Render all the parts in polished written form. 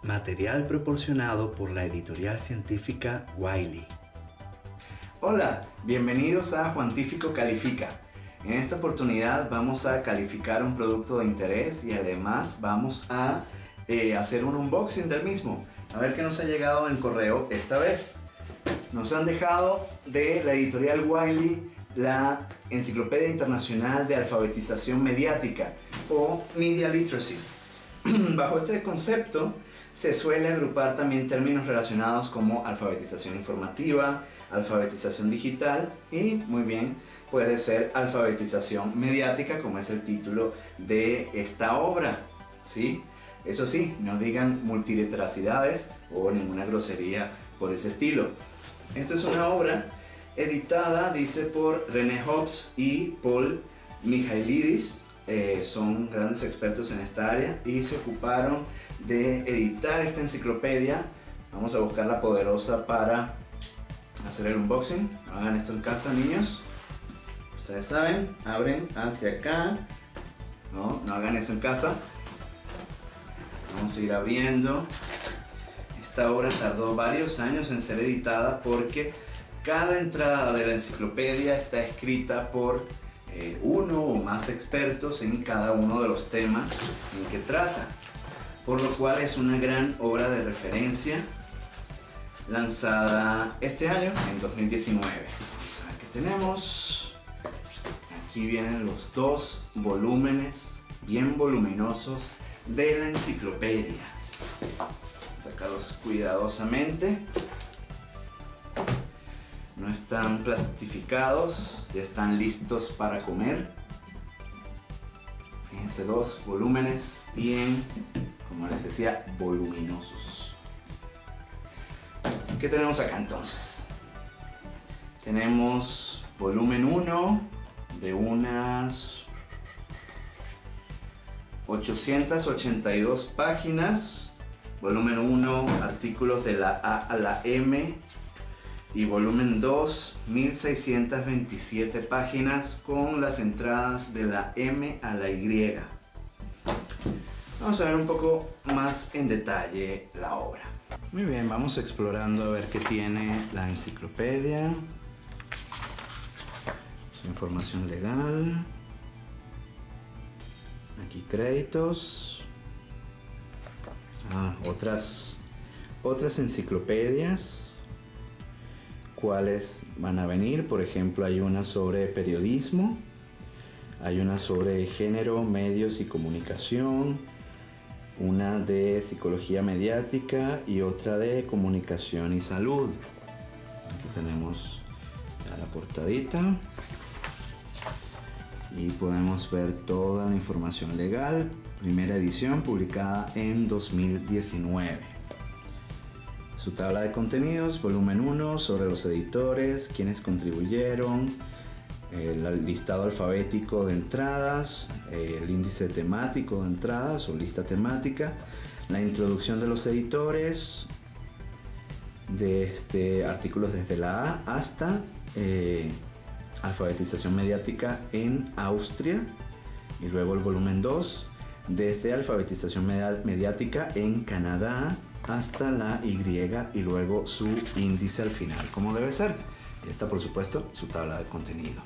Material proporcionado por la editorial científica Wiley. Hola, bienvenidos a Juantífico Califica. En esta oportunidad vamos a calificar un producto de interés y además vamos a hacer un unboxing del mismo. A ver qué nos ha llegado en el correo esta vez. Nos han dejado de la editorial Wiley la Enciclopedia Internacional de Alfabetización Mediática o Media Literacy. Bajo este concepto se suele agrupar también términos relacionados como alfabetización informativa, alfabetización digital y, muy bien, puede ser alfabetización mediática, como es el título de esta obra, ¿sí? Eso sí, no digan multiliteracidades o ninguna grosería por ese estilo. Esta es una obra editada, dice, por René Hobbs y Paul Michailidis. Son grandes expertos en esta área y se ocuparon de editar esta enciclopedia. Vamos a buscar la poderosa para hacer el unboxing. Hagan esto en casa, niños. Ustedes saben, abren hacia acá. No hagan eso en casa. Vamos a ir abriendo. Esta obra tardó varios años en ser editada porque cada entrada de la enciclopedia está escrita por uno o más expertos en cada uno de los temas en que trata, por lo cual es una gran obra de referencia lanzada este año, en 2019. Vamos a ver qué tenemos. Aquí vienen los dos volúmenes bien voluminosos de la enciclopedia. Sacarlos cuidadosamente. No están plastificados, ya están listos para comer. Fíjense, dos volúmenes bien, como les decía, voluminosos. ¿Qué tenemos acá entonces? Tenemos volumen 1 de unas 882 páginas. Volumen 1, artículos de la A a la M. Y volumen 2, 1627 páginas con las entradas de la M a la Y. Vamos a ver un poco más en detalle la obra. Muy bien, vamos explorando a ver qué tiene la enciclopedia. Su información legal. Aquí créditos. Otras enciclopedias. ¿Cuáles van a venir? Por ejemplo, hay una sobre periodismo, hay una sobre género, medios y comunicación, una de psicología mediática y otra de comunicación y salud. Aquí tenemos ya la portadita y podemos ver toda la información legal. Primera edición publicada en 2019. Su tabla de contenidos, volumen 1, sobre los editores, quienes contribuyeron, el listado alfabético de entradas, el índice temático de entradas o lista temática, la introducción de los editores, de artículos desde la A hasta alfabetización mediática en Austria, y luego el volumen 2, desde alfabetización mediática en Canadá hasta la Y y luego su índice al final, como debe ser. Y está, por supuesto, su tabla de contenido.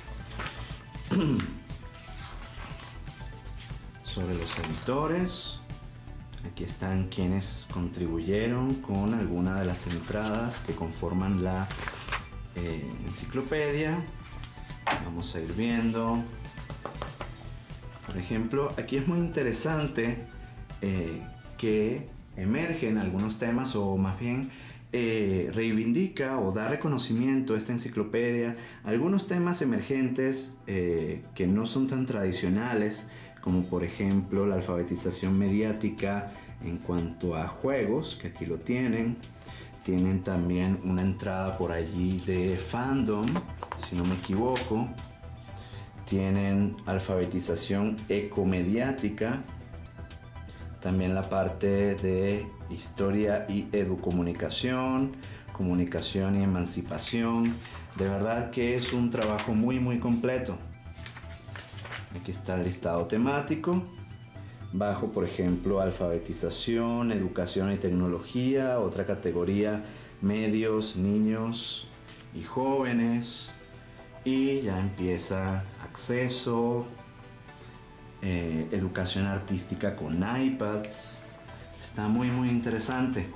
Sobre los editores, aquí están quienes contribuyeron con alguna de las entradas que conforman la enciclopedia. Vamos a ir viendo. Por ejemplo, aquí es muy interesante que emergen algunos temas, o más bien reivindica o da reconocimiento a esta enciclopedia algunos temas emergentes que no son tan tradicionales, como por ejemplo la alfabetización mediática en cuanto a juegos, que aquí lo tienen. Tienen también una entrada por allí de fandom, si no me equivoco. Tienen alfabetización ecomediática. También la parte de historia y educomunicación, comunicación y emancipación. De verdad que es un trabajo muy completo. Aquí está el listado temático. bajo, por ejemplo, alfabetización, educación y tecnología, otra categoría, medios, niños y jóvenes, y ya empieza acceso, educación artística con iPads. Está muy interesante.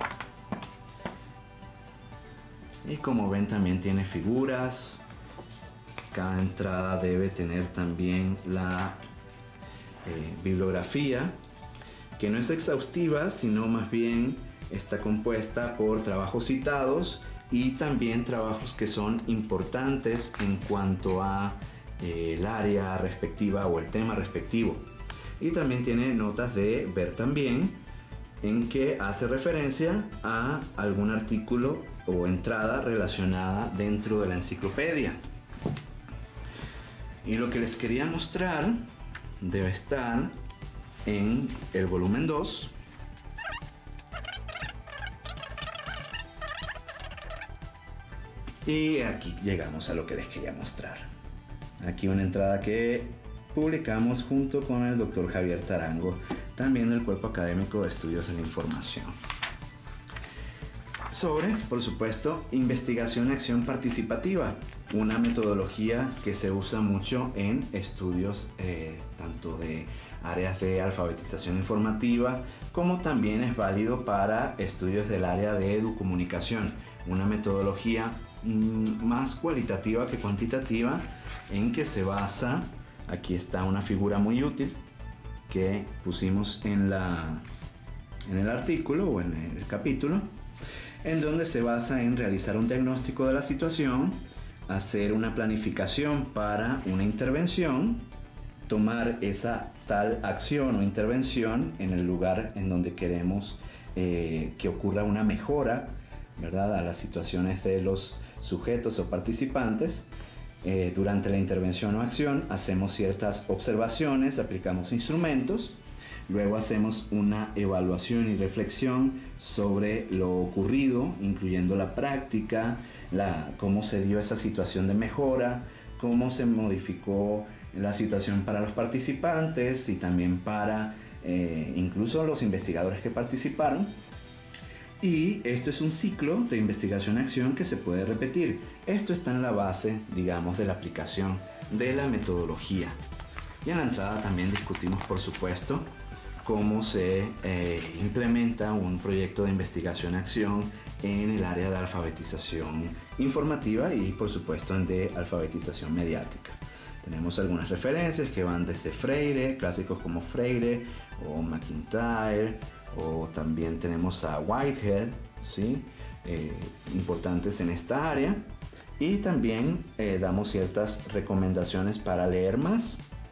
Y como ven, también tiene figuras. Cada entrada debe tener también la bibliografía, que no es exhaustiva, sino más bien está compuesta por trabajos citados y también trabajos que son importantes en cuanto a el área respectiva o el tema respectivo. Y también tiene notas de ver también, en que hace referencia a algún artículo o entrada relacionada dentro de la enciclopedia. Y lo que les quería mostrar debe estar en el volumen 2. Y aquí llegamos a lo que les quería mostrar. Aquí una entrada que publicamos junto con el Dr. Javier Tarango, también del Cuerpo Académico de Estudios de la Información. Sobre, por supuesto, investigación y acción participativa, una metodología que se usa mucho en estudios tanto de áreas de alfabetización informativa, como también es válido para estudios del área de educomunicación, una metodología más cualitativa que cuantitativa, en que se basa, aquí está una figura muy útil que pusimos en el artículo o en el capítulo, en donde se basa en realizar un diagnóstico de la situación, hacer una planificación para una intervención, tomar esa tal acción o intervención en el lugar en donde queremos que ocurra una mejora, ¿verdad?, a las situaciones de los sujetos o participantes. Durante la intervención o acción hacemos ciertas observaciones, aplicamos instrumentos, luego hacemos una evaluación y reflexión sobre lo ocurrido, incluyendo la práctica, cómo se dio esa situación de mejora, cómo se modificó la situación para los participantes y también para incluso los investigadores que participaron. Y esto es un ciclo de investigación-acción que se puede repetir. Esto está en la base, digamos, de la aplicación de la metodología. Y en la entrada también discutimos, por supuesto, cómo se implementa un proyecto de investigación-acción en el área de alfabetización informativa y, por supuesto, de alfabetización mediática. Tenemos algunas referencias que van desde Freire, clásicos como Freire o McIntyre, o también tenemos a Whitehead, ¿sí? Importantes en esta área, y también damos ciertas recomendaciones para leer más.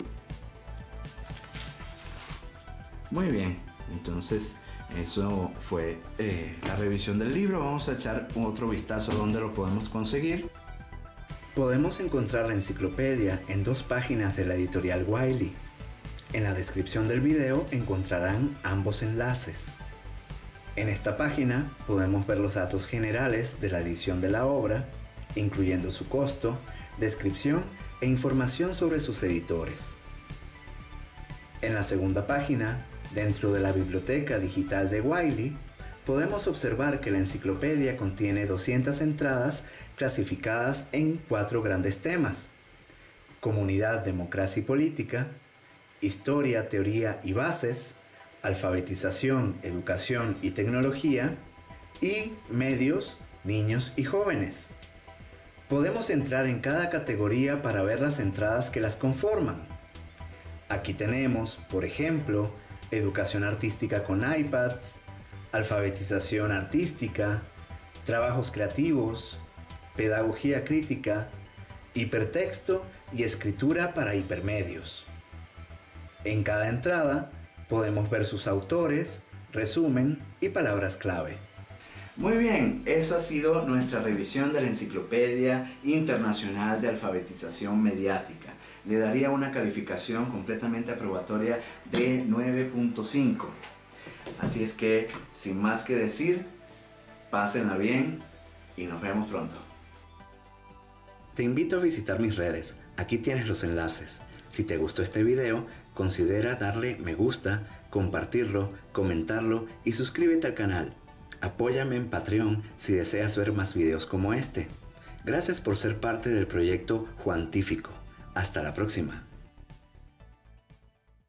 Muy bien, entonces eso fue la revisión del libro. Vamos a echar otro vistazo a dónde lo podemos conseguir. Podemos encontrar la enciclopedia en 2 páginas de la editorial Wiley. En la descripción del video encontrarán ambos enlaces. En esta página podemos ver los datos generales de la edición de la obra, incluyendo su costo, descripción e información sobre sus editores. En la segunda página, dentro de la biblioteca digital de Wiley, podemos observar que la enciclopedia contiene 200 entradas clasificadas en 4 grandes temas: comunidad, democracia y política, historia, teoría y bases, alfabetización, educación y tecnología, y medios, niños y jóvenes. Podemos entrar en cada categoría para ver las entradas que las conforman. Aquí tenemos, por ejemplo, educación artística con iPads, alfabetización artística, trabajos creativos, pedagogía crítica, hipertexto y escritura para hipermedios. En cada entrada podemos ver sus autores, resumen y palabras clave. Muy bien, eso ha sido nuestra revisión de la Enciclopedia Internacional de Alfabetización Mediática. Le daría una calificación completamente aprobatoria de 9.5. Así es que, sin más que decir, pásenla bien y nos vemos pronto. Te invito a visitar mis redes. Aquí tienes los enlaces. Si te gustó este video, considera darle me gusta, compartirlo, comentarlo y suscríbete al canal. Apóyame en Patreon si deseas ver más videos como este. Gracias por ser parte del proyecto Juantífico. Hasta la próxima.